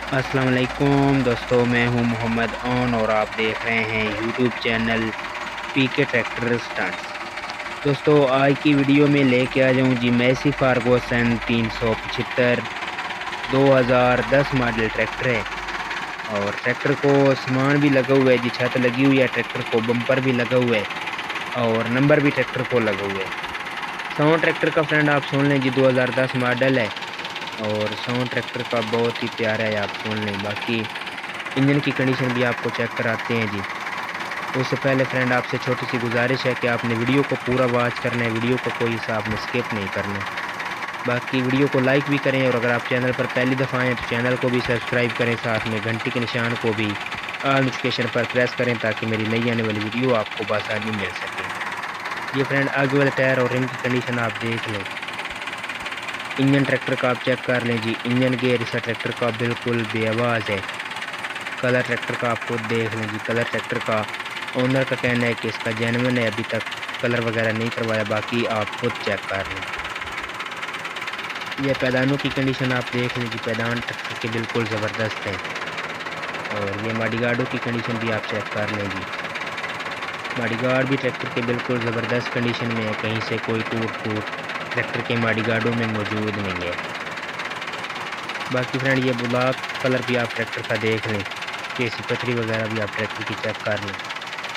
अस्सलाम वालेकुम दोस्तों, मैं हूं मोहम्मद ओन और आप देख रहे हैं YouTube channel PK tractor stunts. दोस्तों, आज की वीडियो में लेके आ जाऊं जी मैसी फार्गोसन 375 2010 मॉडल ट्रैक्टर है। और ट्रैक्टर को सामान भी लगा हुआ है जी, छत लगी हुई है, ट्रैक्टर को बम्पर भी लगा हुआ है और नंबर भी ट्रैक्टर को लगा हुआ है। साउंड ट्रैक्टर का फ्रेंड आप सुन लें जी, 2010 मॉडल है और साउंड ट्रैक्टर का बहुत ही प्यारा है, आप सुन लें। बाकी इंजन की कंडीशन भी आपको चेक कराते हैं जी। उससे पहले फ्रेंड आपसे छोटी सी गुजारिश है कि आपने वीडियो को पूरा वॉच करना है, वीडियो को कोई सा आपने स्किप नहीं करना। बाकी वीडियो को लाइक भी करें और अगर आप चैनल पर पहली दफ़ा आएँ तो चैनल को भी सब्सक्राइब करें, साथ में घंटी के निशान को भी ऑल नोटिफिकेशन पर प्रेस करें ताकि मेरी नई आने वाली वीडियो आपको बआसानी मिल सके। ये फ्रेंड आगे वाले टायर और रिम की कंडीशन आप देख लें। इंजन ट्रैक्टर का आप चेक कर लें जी, इंजन गेयर इसका ट्रैक्टर का बिल्कुल बेआवाज़ है। कलर ट्रैक्टर का आप खुद देख लें जी, कलर ट्रैक्टर का ओनर का कहना है कि इसका जेन्युइन है, अभी तक कलर वगैरह नहीं करवाया, बाकी आप खुद चेक कर लें। ये पैदानों की कंडीशन आप देख लें जी, पैदान ट्रैक्टर के बिल्कुल ज़बरदस्त है। और ये मॉडिगार्डों की कंडीशन भी आप चेक कर लें जी, मॉडिगार्ड भी ट्रैक्टर के बिल्कुल ज़बरदस्त कंडीशन में है, कहीं से कोई टूट फूट ट्रैक्टर के मॉडिगार्डों में मौजूद नहीं है। बाकी फ्रेंड ये ब्लैक कलर भी आप ट्रैक्टर का देख लें, केसी पथरी वगैरह भी आप ट्रैक्टर की चेक कर लें।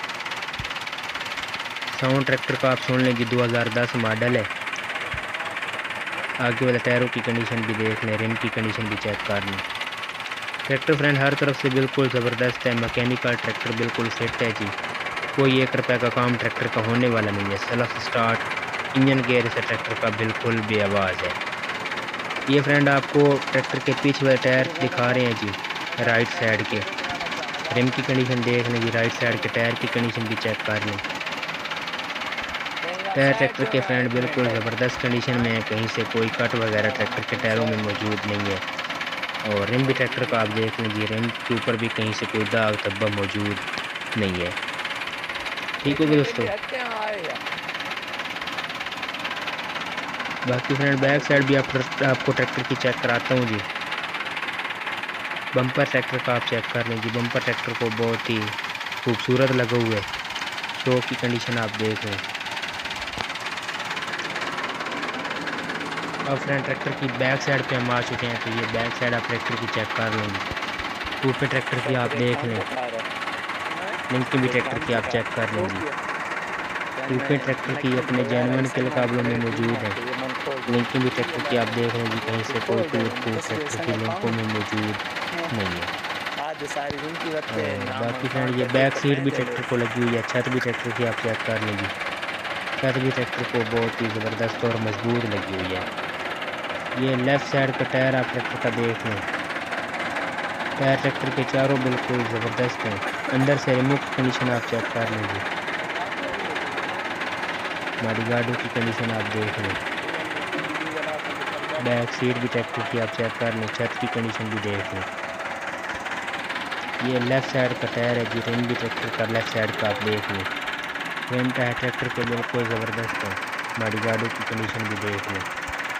साउंड ट्रैक्टर का आप सुन लें जी, 2010 मॉडल है। आगे वाले टायरों की कंडीशन भी देख लें, रिम की कंडीशन भी चेक कर लें। ट्रैक्टर फ्रेंड हर तरफ से बिल्कुल ज़बरदस्त है, मैकेनिकल ट्रैक्टर बिल्कुल फिट है जी, कोई 1 रुपये का काम ट्रैक्टर का होने वाला नहीं है। सेल्फ स्टार्ट इंजन गेयर से ट्रैक्टर का बिल्कुल बेआवाज़ है। ये फ्रेंड आपको ट्रैक्टर के पीछे वाले टायर दिखा रहे हैं जी, राइट साइड के। रिम की कंडीशन देख लें जी, राइट साइड के टायर की कंडीशन भी चेक कर लें। टायर ट्रैक्टर के फ्रेंड बिल्कुल ज़बरदस्त कंडीशन में है, कहीं से कोई कट वगैरह ट्रैक्टर के टायरों में मौजूद नहीं है। और रिम भी ट्रैक्टर का आप देख लीजिए, रिम के ऊपर भी कहीं से कोई दाग धब्बा मौजूद नहीं है। ठीक होगा दोस्तों। बाकी फ्रेंड बैक साइड भी आपको ट्रैक्टर की चेक कराता हूँ जी। बम्पर ट्रैक्टर का आप चेक कर लें जी, बम्पर ट्रैक्टर को बहुत ही खूबसूरत लगा हुआ है। शो की कंडीशन आप देख लें। अब फ्रेंड ट्रैक्टर की बैक साइड पे हम आ चुके हैं, तो ये बैक साइड आप ट्रैक्टर की चेक कर लें जी। टूपे ट्रैक्टर की आप देख लें, लिंकिंग भी ट्रैक्टर की आप चेक कर लें जी। टूपे ट्रैक्टर की अपने जेन्युइन के मुकाबलों में मौजूद है। लिंकिंग भी ट्रैक्टर की आप देख लें जी, कहीं से कोई टूट फूट ट्रैक्टर की लिंकों में मौजूद नहीं है। और बाकी फ्रेंड ये बैक सीट भी ट्रैक्टर को लगी हुई है, छत भी ट्रैक्टर की आप चेक कर लें जी, छत भी ट्रैक्टर को बहुत ही ज़बरदस्त और मजबूत लगी हुई है। ये लेफ़्ट साइड का टायर आप ट्रैक्टर का देख लें, टायर ट्रैक्टर के चारों बिल्कुल ज़बरदस्त हैं। अंदर से रिमूव की कंडीशन आप चेक कर लें जी, मॉडिगार्डों की कंडीशन आप देख लें। बैक सीट भी ट्रैक्टर की आप चेक कर लें, छत की कंडीशन भी देख लें। ये लेफ़्ट साइड का टायर है जी, रिम भी ट्रैक्टर का लेफ़्ट साइड का आप देख लें। रिम टायर ट्रैक्टर के बिल्कुल ज़बरदस्त है, मॉडिगार्डों की कंडीशन भी देख लें।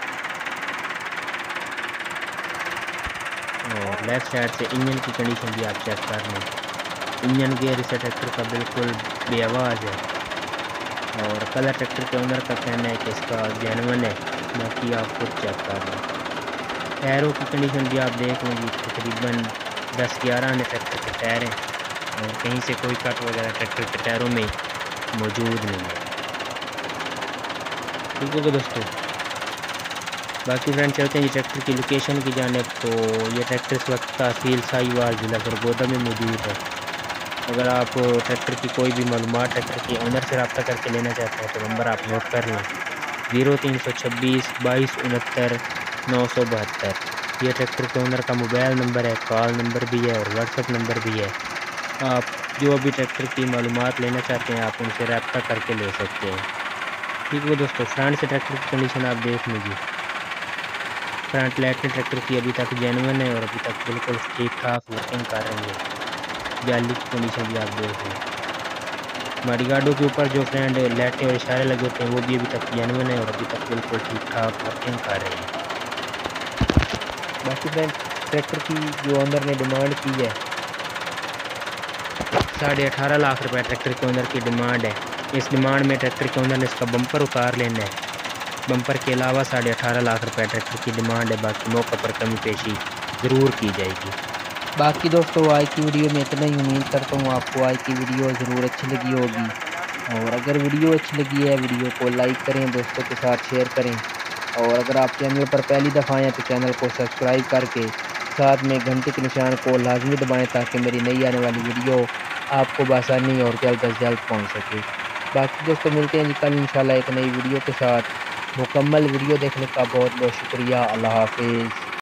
और लेफ़्ट साइड से इंजन की कंडीशन भी आप चेक कर लें। इंजन गेयर इस ट्रैक्टर का बिल्कुल बेआवाज़ है। और कलर ट्रैक्टर के ओनर का कहना है कि इसका जेन्युइन है, बाकी आप खुद चेक कर लें। टायरों की कंडीशन भी आप देख लें जी, तकरीबन 10-11 आने ट्रैक्टर के टायर हैं और कहीं से कोई कट वगैरह ट्रैक्टर के टायरों में मौजूद नहीं है। ठीक होगा दोस्तों। बाकी फ्रेंड चलते हैं जी ट्रैक्टर की लोकेशन की जानिब। तो ये ट्रैक्टर इस वक्त तहसील साहिवाल ज़िला सरगोदा में मौजूद है। अगर आप ट्रैक्टर की कोई भी मालूमात ट्रैक्टर के ओनर से रब्ता करके लेना चाहते हैं तो नंबर आप नोट कर लें, 0326 2269 972। ये ट्रैक्टर के ओनर का मोबाइल नंबर है, कॉल नंबर भी है और व्हाट्सअप नंबर भी है। आप जो भी ट्रैक्टर की मालूमात लेना चाहते हैं आप उनसे रब्ता करके ले सकते हैं। ठीक है दोस्तों। फ्रंट से ट्रैक्टर की कंडीशन आप देख लीजिए, फ्रंट लाइट ट्रैक्टर की अभी तक जेन्युइन है और अभी तक बिल्कुल ठीक ठाक वर्किंग कर रही है। जाली की कंडीशन भी आप देख लें। मॉडिगार्डों के ऊपर जो फ्रेंड लाइटें और इशारे लगे होते हैं वो भी अभी तक जेन्युइन है और अभी तक बिल्कुल ठीक ठाक वर्किंग कर रही है। बाकी फ्रेंड ट्रैक्टर की जो ओनर ने डिमांड की है 18.5 लाख रुपए ट्रैक्टर के ओनर की डिमांड है। इस डिमांड में ट्रैक्टर के ओनर ने इसका बम्पर उतार लेना है। बम्पर के अलावा 18.5 लाख रुपए ट्रैक्टर की डिमांड है। बाकी मौके पर कमी पेशी ज़रूर की जाएगी। बाकी दोस्तों आज की वीडियो में इतना ही। उम्मीद करता हूँ आपको आज की वीडियो ज़रूर अच्छी लगी होगी, और अगर वीडियो अच्छी लगी है वीडियो को लाइक करें, दोस्तों के साथ शेयर करें, और अगर आप चैनल पर पहली दफ़ा आएँ तो चैनल को सब्सक्राइब करके साथ में घंटे के निशान को लाजमी दबाएं ताकि मेरी नई आने वाली वीडियो आपको बआसानी और जल्द अज जल्द पहुँच सके। बाकी दोस्तों मिलते हैं जी कल इंशाल्लाह एक नई वीडियो के साथ। मुकम्मल वीडियो देखने का बहुत बहुत शुक्रिया। अल्लाह हाफिज़।